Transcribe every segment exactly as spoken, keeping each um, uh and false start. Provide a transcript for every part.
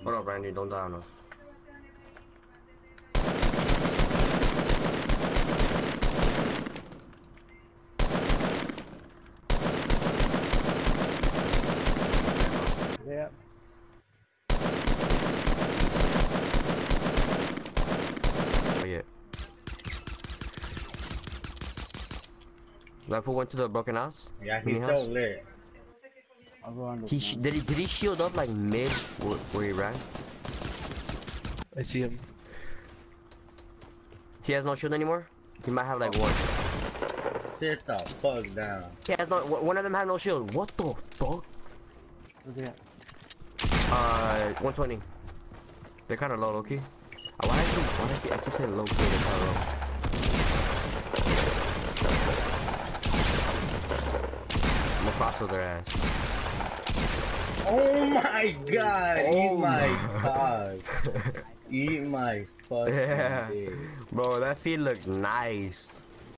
Hold up, Randy, don't die on us. Yeah. Oh, yeah. That fool went to the broken house? Yeah, Mini he's house? so lit. I'll go on this. He sh did he did he shield up like mid where, where he ran? I see him. He has no shield anymore? He might have like one. Sit the fuck down. He has no one of them has no shield. What the fuck? Where's he at? Uh one twenty. They're kinda low, low-key. Uh, why I keep why I keep, I keep saying low key, they're kinda low. I'm gonna cross with their ass. Oh my god! Oh Eat my my. cock. Eat my fucking Yeah. dick. Bro, that feed looked nice.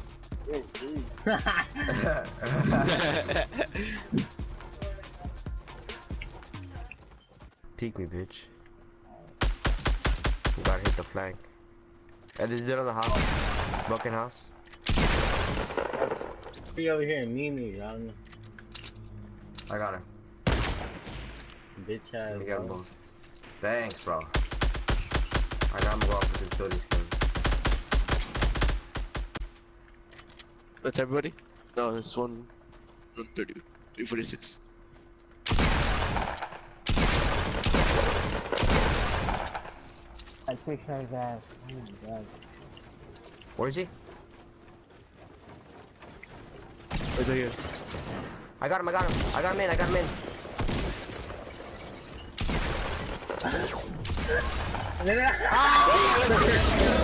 Peek me, bitch. You gotta hit the flank. And this dude on the house. Broken house. Be over here and meet me, I don't know. I got her. Bitch ass. Let me get them bro. both. Thanks, bro. I got him go off with the utility skins. That's everybody? No, there's one. one thirty. three forty-six. I picked his ass. Oh my god. Where is he? Right here. I got him, I got him. I got him in, I got him in. Ah!